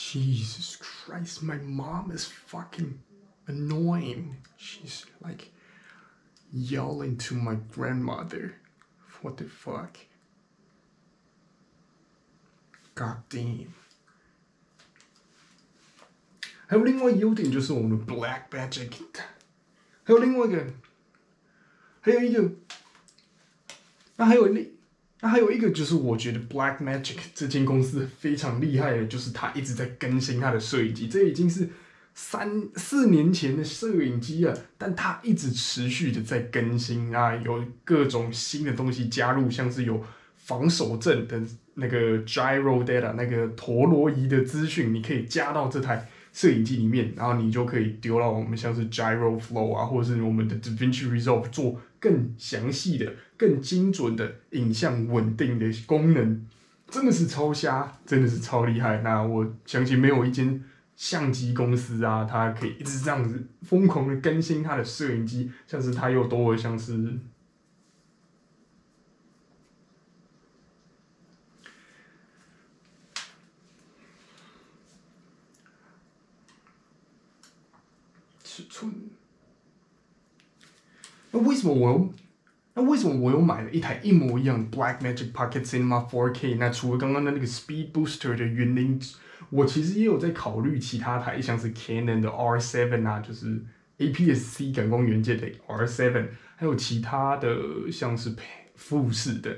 Jesus Christ, my mom is fucking annoying. She's like yelling to my grandmother. What the fuck? God damn. 还有另外一个优点就是我们的 Black Magic， 还有另外一个，还有一个，那还有一个就是我觉得 Black Magic 这间公司非常厉害的，就是它一直在更新它的摄影机，这已经是4年前的摄影机了，但它一直持续的在更新啊，有各种新的东西加入，像是有防手震的那个 gyro data 那个陀螺仪的资讯，你可以加到这台摄影机里面，然后你就可以丢到我们像是 gyro flow 啊，或者是我们的 DaVinci Resolve 做更详细的、更精准的影像稳定的功能，真的是超瞎，真的是超厉害。那我相信没有一间相机公司啊，它可以一直这样子疯狂的更新它的摄影机，像是它又多了像是。尺寸，那为什么我又买了一台一模一样的 Blackmagic Pocket Cinema 4K？ 那除了刚刚的那个 Speed Booster 的原因，我其实也有在考虑其他台，像是 Canon 的 R7 啊，就是 APS-C 感光元件的 R7， 还有其他的像是富士的。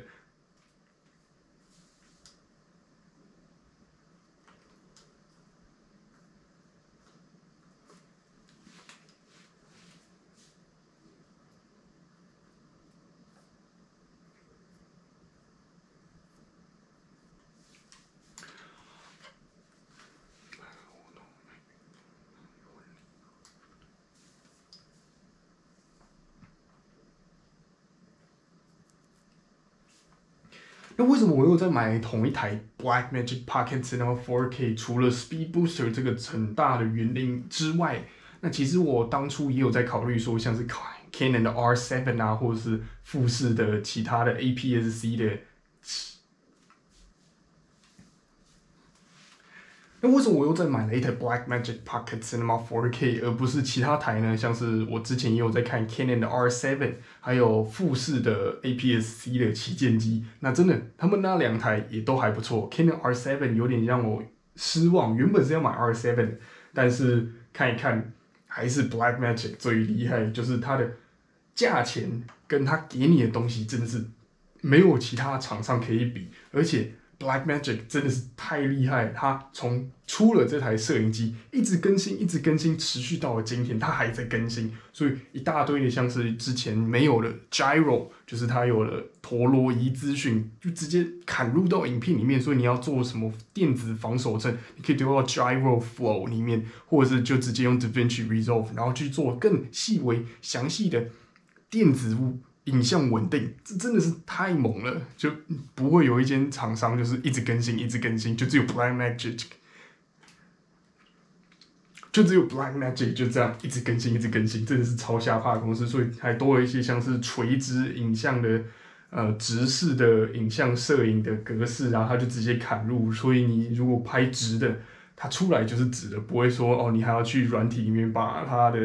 那为什么我又在买同一台 Blackmagic Pocket Cinema 4K？ 除了 Speed Booster 这个很大的原因之外，那其实我当初也有在考虑说，像是 Canon 的 R7 啊，或者是富士的其他的 APS-C 的。那为什么我又再买了一台 Blackmagic Pocket Cinema 4K， 而不是其他台呢？像是我之前也有在看 Canon 的 R7， 还有富士的 APS-C 的旗舰机。那真的，他们那两台也都还不错。Canon R7 有点让我失望，原本是要买 R7， 但是看一看还是 Blackmagic 最厉害，就是它的价钱跟它给你的东西真的是没有其他厂商可以比，而且。Blackmagic 真的是太厉害了，它从出了这台摄影机，一直更新，一直更新，持续到了今天，它还在更新，所以一大堆的像是之前没有的 gyro， 就是它有了陀螺仪资讯，就直接砍入到影片里面，所以你要做什么电子防守阵，你可以丢到 gyro flow 里面，或者是就直接用 DaVinci Resolve， 然后去做更细微详细的电子影像稳定，这真的是太猛了，就不会有一间厂商就是一直更新，一直更新，就只有 Blackmagic， 就这样一直更新，一直更新，真的是超下怕的公司，所以还多了一些像是垂直影像的直视的影像摄影的格式，然后它就直接砍入，所以你如果拍直的，它出来就是直的，不会说哦你还要去软体里面把它的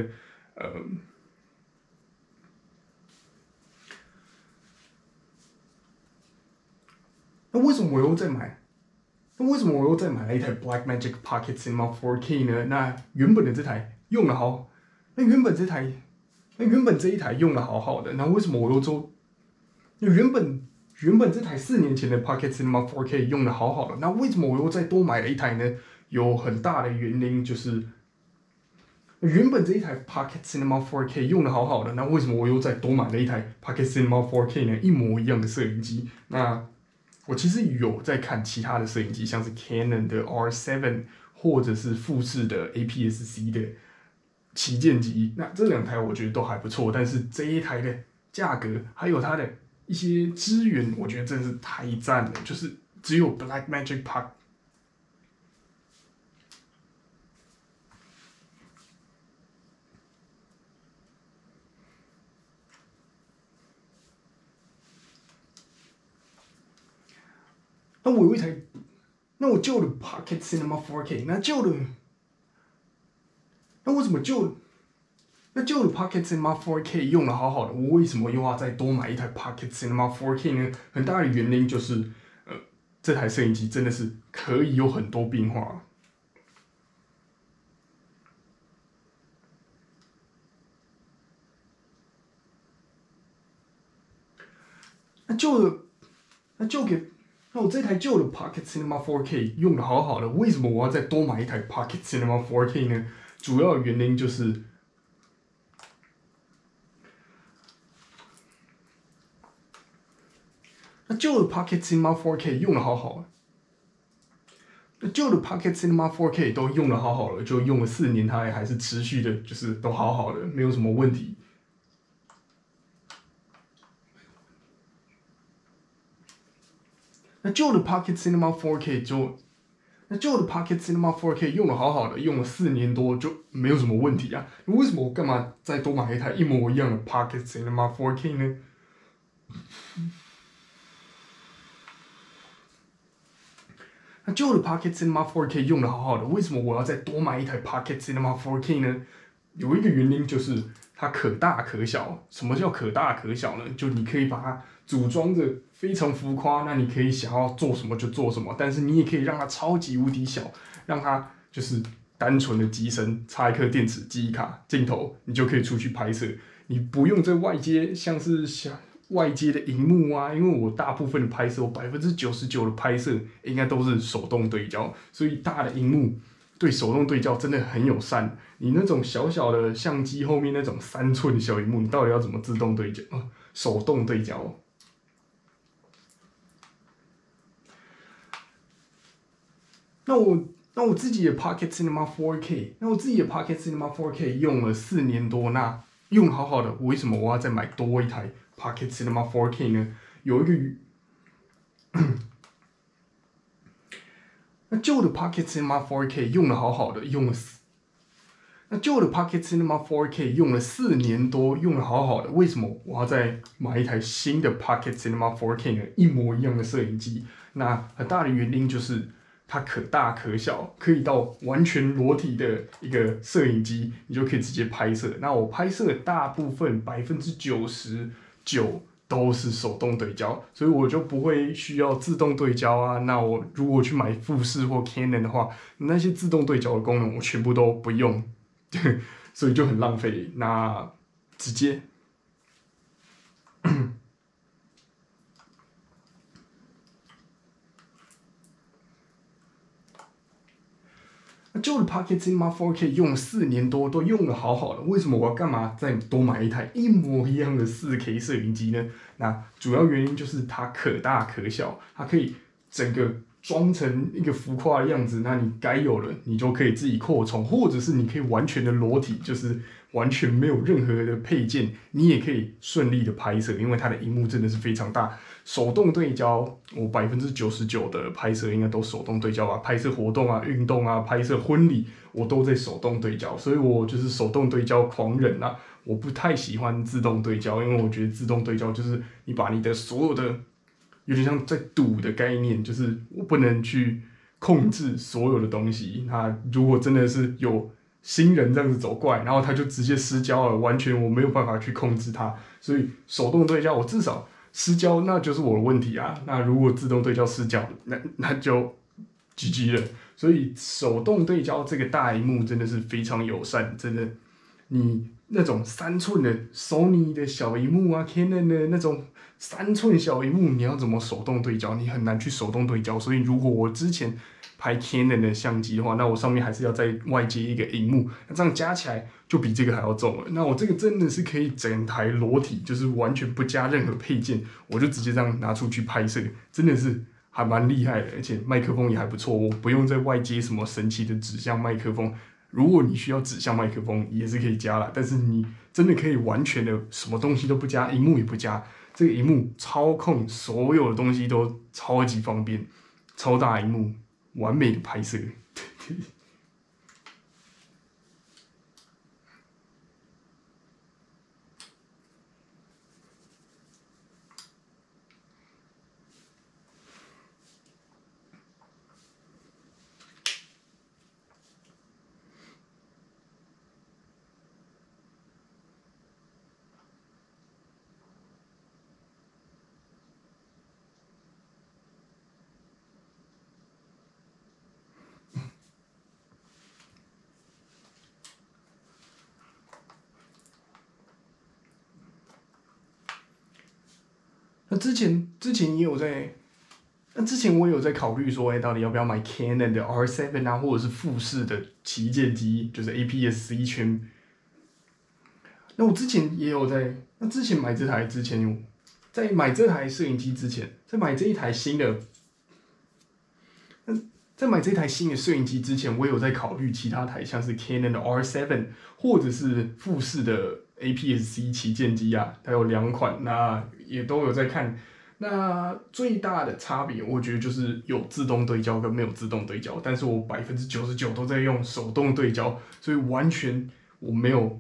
那为什么我又在买？那为什么我又再买了一台 Blackmagic Pocket Cinema 4K 呢？那原本的这台用的好，那原本这一台用的好好的，那为什么我又做？原本这台4年前的 Pocket Cinema 4K 用的好好的，那为什么我又再多买了一台呢？有很大的原因就是，原本这一台 Pocket Cinema 4K 用的好好的，那为什么我又再多买了一台 Pocket Cinema 4K 呢？一模一样的摄影机，那。我其实有在看其他的摄影机，像是 Canon 的 R7 或者是富士的 APS-C 的旗舰机，那这两台我觉得都还不错，但是这一台的价格还有它的一些资源，我觉得真的是太赞了，就是只有 Blackmagic Park。那我有一台那我旧的 Pocket Cinema 4K，那为什么旧的 Pocket Cinema 4K 用的好好的，我为什么又要再多买一台 Pocket Cinema 4K 呢？很大的原因就是，这台摄影机真的是可以有很多变化。那我这台旧的 Pocket Cinema 4K 用的好好的，为什么我要再多买一台 Pocket Cinema 4K 呢？主要原因就是，那旧的 Pocket Cinema 4K 用的好好的，那旧的 Pocket Cinema 4K 都用的好好的，就用了4年，它还是持续的，就是都好好的，没有什么问题。那旧的 Pocket Cinema 4K 用的好好的，用了4年多就没有什么问题啊。为什么我干嘛再多买一台一模一样的 Pocket Cinema 4K 呢？那旧的 Pocket Cinema 4K 用的好好的，为什么我要再多买一台 Pocket Cinema 4K 呢？有一个原因就是它可大可小。什么叫可大可小呢？就你可以把它组装的非常浮夸，那你可以想要做什么就做什么，但是你也可以让它超级无敌小，让它就是单纯的机身，插一颗电池、记忆卡、镜头，你就可以出去拍摄。你不用在外接，像是外接的荧幕啊，因为我大部分的拍摄，我99%的拍摄应该都是手动对焦，所以大的荧幕对手动对焦真的很友善。你那种小小的相机后面那种3寸的小荧幕，你到底要怎么自动对焦？手动对焦。那我自己的 Pocket Cinema 4K 用了4年多，那用好好的，为什么我要再买多一台 Pocket Cinema 4K 呢？有一个那旧的 Pocket Cinema 4K 用的好好的，那旧的 Pocket Cinema 4K 用了4年多，用的好好的，为什么我要再买一台新的 Pocket Cinema 4K 呢？一模一样的摄影机，那很大的原因就是它可大可小，可以到完全裸体的一个摄影机，你就可以直接拍摄。那我拍摄大部分99%都是手动对焦，所以我就不会需要自动对焦啊。那我如果去买富士或 Canon 的话，那些自动对焦的功能我全部都不用。所以就很浪费。那直接，旧的 Pocket Cinema 4K 用了4年多，都用的好好的，为什么我要干嘛再多买一台一模一样的4K 摄影机呢？那主要原因就是它可大可小，它可以整个装成一个浮夸的样子，那你该有的你就可以自己扩充，或者是你可以完全的裸体，就是完全没有任何的配件，你也可以顺利的拍摄，因为它的荧幕真的是非常大。手动对焦，我99%的拍摄应该都手动对焦吧，拍摄活动啊、运动啊、拍摄婚礼，我都在手动对焦，所以我就是手动对焦狂人啊。我不太喜欢自动对焦，因为我觉得自动对焦就是你把你的所有的有点像在赌的概念，就是我不能去控制所有的东西。那如果真的是有新人这样子走过来，然后他就直接失焦了，完全我没有办法去控制它。所以手动对焦，我至少失焦那就是我的问题啊。那如果自动对焦失焦，那就 GG 了。所以手动对焦这个大荧幕真的是非常友善，真的。你那种3寸的 Sony 的小荧幕啊 ，Canon 的那种3寸小荧幕，你要怎么手动对焦？你很难去手动对焦。所以如果我之前拍 Canon 的相机的话，那我上面还是要再外接一个荧幕，那这样加起来就比这个还要重了。那我这个真的是可以整台裸体，就是完全不加任何配件，我就直接这样拿出去拍摄，真的是还蛮厉害的。而且麦克风也还不错，我不用再外接什么神奇的指向麦克风。如果你需要指向麦克风，也是可以加啦，但是你真的可以完全的什么东西都不加，荧幕也不加，这个荧幕操控所有的东西都超级方便，超大荧幕，完美的拍摄。 那之前也有在，那之前我有在考虑说，到底要不要买 Canon 的 R7啊，或者是富士的旗舰机，就是 APS-C 圈。那我之前也有在，那之前买这台之前有，在买这台摄影机之前，在买这一台新的，在买这台新的摄影机之前，我有在考虑其他台，像是 Canon 的 R7，或者是富士的 APS-C 旗舰机啊，它有2款，那也都有在看。那最大的差别，我觉得就是有自动对焦跟没有自动对焦，但是我99%都在用手动对焦，所以完全我没有。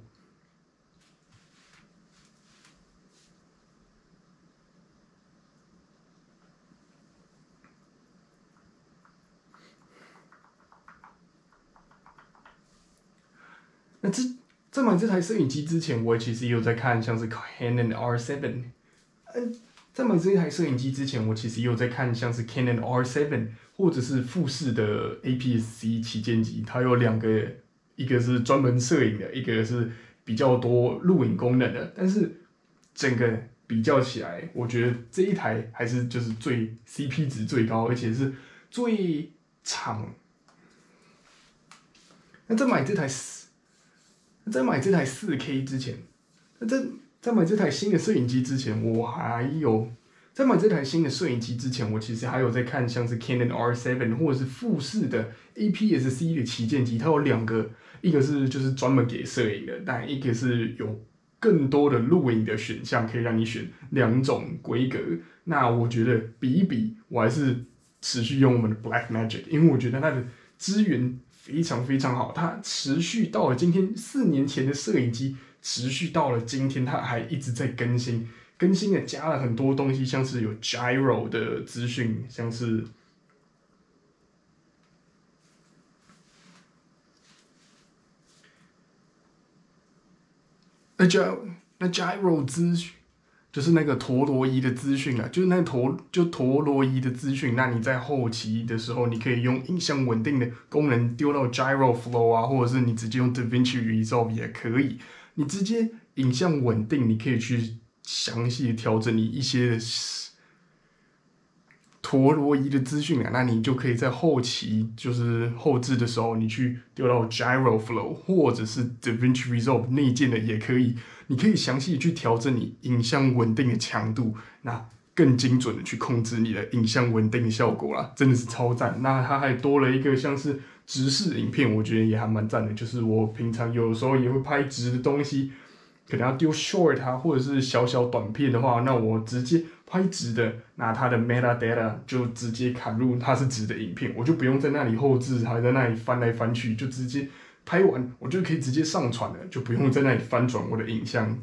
那在买这台摄影机之前，我其实也有在看像是 Canon R7。在买这一台摄影机之前，我其实也有在看像是 Canon R7或者是富士的 APS-C 旗舰机，它有2个，一个是专门摄影的，一个是比较多录影功能的。但是整个比较起来，我觉得这一台还是就是最 CP 值最高，而且是最长。那在买这台4K 之前，在买这台新的摄影机之前，在买这台新的摄影机之前，我其实还有在看像是 Canon R7或者是富士的 APS-C 的旗舰机，它有2个，一个是就是专门给摄影的，但一个是有更多的录影的选项，可以让你选2种规格。那我觉得比一比，我还是持续用我们的 Blackmagic，因为我觉得它的资源非常非常好，它持续到了今天4年前的摄影机，持续到了今天，它还一直在更新，更新的加了很多东西，像是有 gyro 的资讯，像是那 gyro 资讯。就是那个陀螺仪的资讯啊，就是那陀螺仪的资讯。那你在后期的时候，你可以用影像稳定的功能丢到 Gyro Flow 啊，或者是你直接用 DaVinci Resolve 也可以。你直接影像稳定，你可以去详细调整你一些陀螺仪的资讯啊，那你就可以在后期就是后置的时候，你去丢到 Gyro Flow 或者是 DaVinci Resolve 内建的也可以。你可以详细去调整你影像稳定的强度，那更精准的去控制你的影像稳定的效果啦，真的是超赞。那它还多了一个像是直视影片，我觉得也还蛮赞的。就是我平常有时候也会拍直的东西，可能要丢 short 啊，或者是小小短片的话，那我直接拍直的，拿它的 metadata 就直接砍入它是直的影片，我就不用在那里后置，还在那里翻来翻去，就直接拍完，我就可以直接上传了，就不用在那里翻转我的影像。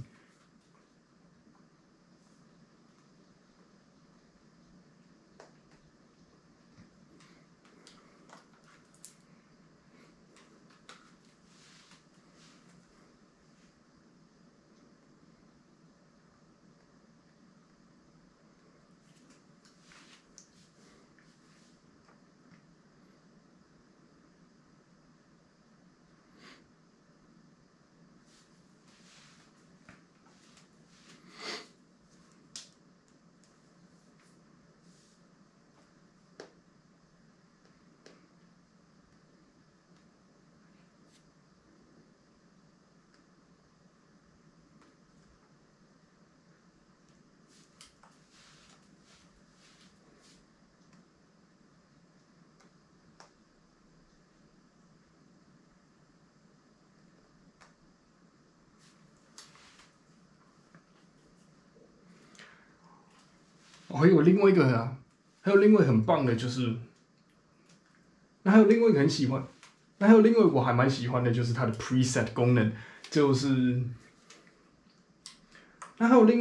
还有另外一个啊，还有另外很棒的就是，那还有另外一个很喜欢，那还有另外我还蛮喜欢的就是它的 preset 功能，就是那还有另